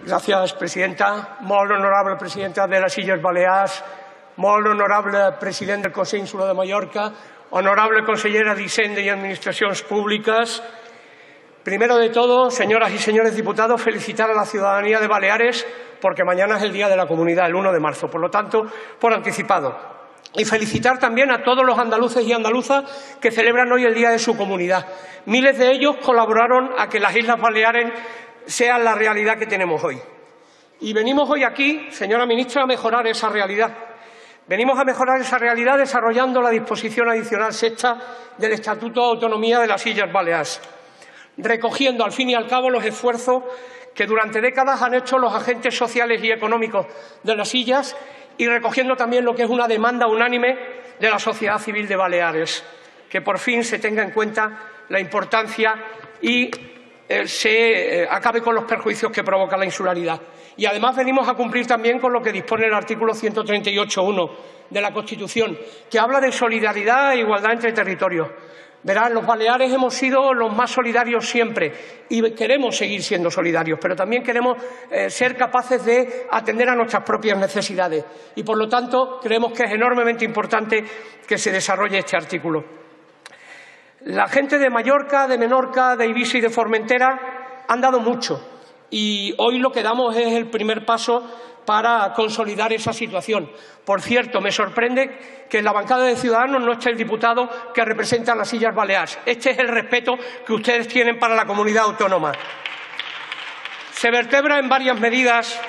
Gràcies, presidenta. Molt honorable presidenta de les Illes Balears, molt honorable president del Consell Insular de Mallorca, honorable consellera d'Hisenda y Administraciones Públicas. Primero de todo, señoras y señores diputados, felicitar a la ciudadanía de Baleares porque mañana es el Día de la Comunidad, el 1 de marzo, por lo tanto, por anticipado. Y felicitar también a todos los andaluces y andaluzas que celebran hoy el Día de su comunidad. Miles de ellos colaboraron a que las Islas Baleares sean la realidad que tenemos hoy. Y venimos hoy aquí, señora ministra, a mejorar esa realidad. Venimos a mejorar esa realidad desarrollando la disposición adicional sexta del Estatuto de Autonomía de las Illes Baleares, recogiendo al fin y al cabo los esfuerzos que durante décadas han hecho los agentes sociales y económicos de las illas y recogiendo también lo que es una demanda unánime de la sociedad civil de Baleares, que por fin se tenga en cuenta la importancia y se acabe con los perjuicios que provoca la insularidad. Y además venimos a cumplir también con lo que dispone el artículo 138.1 de la Constitución, que habla de solidaridad e igualdad entre territorios. Verán, los Baleares hemos sido los más solidarios siempre y queremos seguir siendo solidarios, pero también queremos ser capaces de atender a nuestras propias necesidades y, por lo tanto, creemos que es enormemente importante que se desarrolle este artículo. La gente de Mallorca, de Menorca, de Eivissa y de Formentera han dado mucho y hoy lo que damos es el primer paso para consolidar esa situación. Por cierto, me sorprende que en la bancada de Ciudadanos no esté el diputado que representa a las Illes Baleares. Este es el respeto que ustedes tienen para la comunidad autónoma. Se vertebra en varias medidas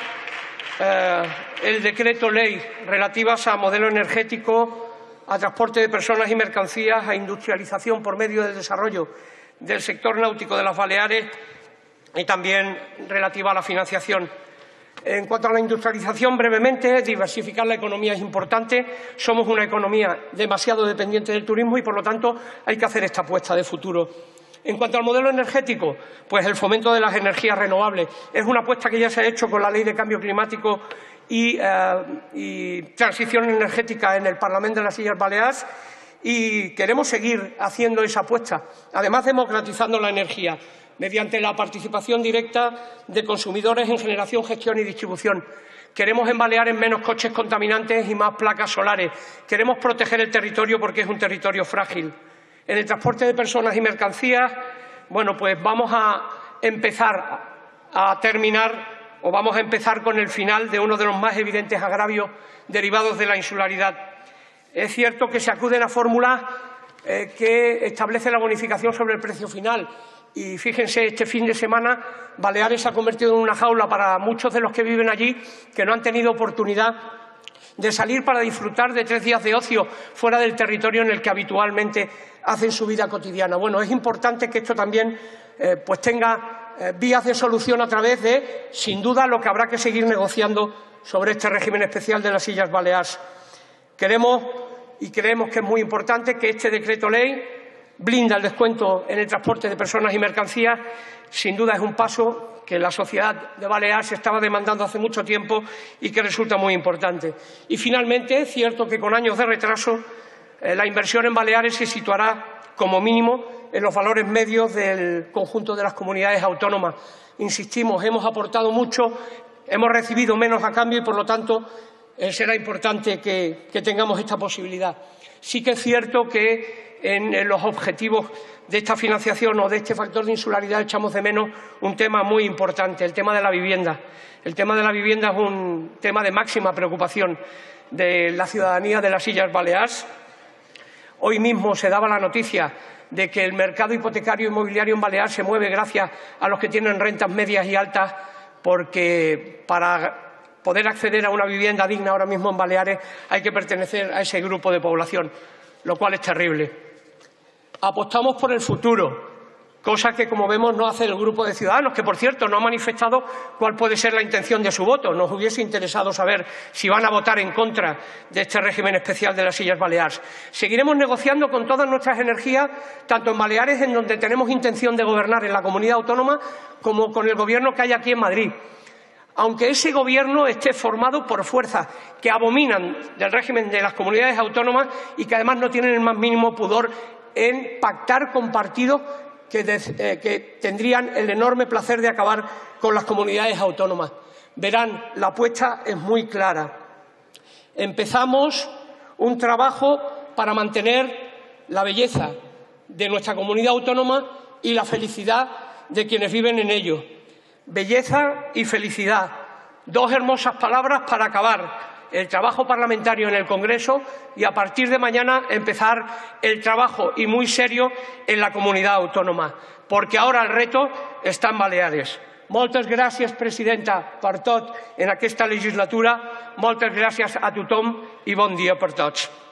el decreto ley relativas a modelo energético, a transporte de personas y mercancías, a industrialización por medio del desarrollo del sector náutico de las Baleares y también relativa a la financiación. En cuanto a la industrialización, brevemente, diversificar la economía es importante. Somos una economía demasiado dependiente del turismo y, por lo tanto, hay que hacer esta apuesta de futuro. En cuanto al modelo energético, pues el fomento de las energías renovables es una apuesta que ya se ha hecho con la Ley de Cambio Climático y Transición Energética en el Parlamento de las Illes Baleares y queremos seguir haciendo esa apuesta, además democratizando la energía mediante la participación directa de consumidores en generación, gestión y distribución. Queremos en Baleares menos coches contaminantes y más placas solares. Queremos proteger el territorio porque es un territorio frágil. En el transporte de personas y mercancías, bueno, pues vamos a empezar con el final de uno de los más evidentes agravios derivados de la insularidad. Es cierto que se acuden a fórmulas que establecen la bonificación sobre el precio final. Y fíjense, este fin de semana Baleares se ha convertido en una jaula para muchos de los que viven allí que no han tenido oportunidad de salir para disfrutar de 3 días de ocio fuera del territorio en el que habitualmente hacen su vida cotidiana. Bueno, es importante que esto también pues tenga vías de solución a través de, sin duda, lo que habrá que seguir negociando sobre este régimen especial de las Illes Baleares. Queremos y creemos que es muy importante que este decreto ley blinda el descuento en el transporte de personas y mercancías. Sin duda es un paso que la sociedad de Baleares estaba demandando hace mucho tiempo y que resulta muy importante. Y finalmente, es cierto que con años de retraso la inversión en Baleares se situará como mínimo en los valores medios del conjunto de las comunidades autónomas. Insistimos, hemos aportado mucho, hemos recibido menos a cambio y, por lo tanto, será importante que tengamos esta posibilidad. Sí que es cierto que en los objetivos de esta financiación o de este factor de insularidad echamos de menos un tema muy importante, el tema de la vivienda. El tema de la vivienda es un tema de máxima preocupación de la ciudadanía de las Illes Baleares. Hoy mismo se daba la noticia de que el mercado hipotecario inmobiliario en Baleares se mueve gracias a los que tienen rentas medias y altas, porque para poder acceder a una vivienda digna ahora mismo en Baleares hay que pertenecer a ese grupo de población, lo cual es terrible. Apostamos por el futuro, cosa que, como vemos, no hace el Grupo de Ciudadanos, que, por cierto, no ha manifestado cuál puede ser la intención de su voto. Nos hubiese interesado saber si van a votar en contra de este régimen especial de las Illes Baleares. Seguiremos negociando con todas nuestras energías, tanto en Baleares, en donde tenemos intención de gobernar en la comunidad autónoma, como con el Gobierno que hay aquí en Madrid. Aunque ese Gobierno esté formado por fuerzas que abominan del régimen de las comunidades autónomas y que además no tienen el más mínimo pudor en pactar con partidos que tendrían el enorme placer de acabar con las comunidades autónomas. Verán, la apuesta es muy clara. Empezamos un trabajo para mantener la belleza de nuestra comunidad autónoma y la felicidad de quienes viven en ello. Belleza y felicidad, dos hermosas palabras para acabar el trabajo parlamentario en el Congreso y a partir de mañana empezar el trabajo, y muy serio, en la comunidad autónoma, porque ahora el reto està en Baleares. Moltes gràcies, presidenta, per tot en aquesta legislatura. Moltes gràcies a tothom i bon dia per tots.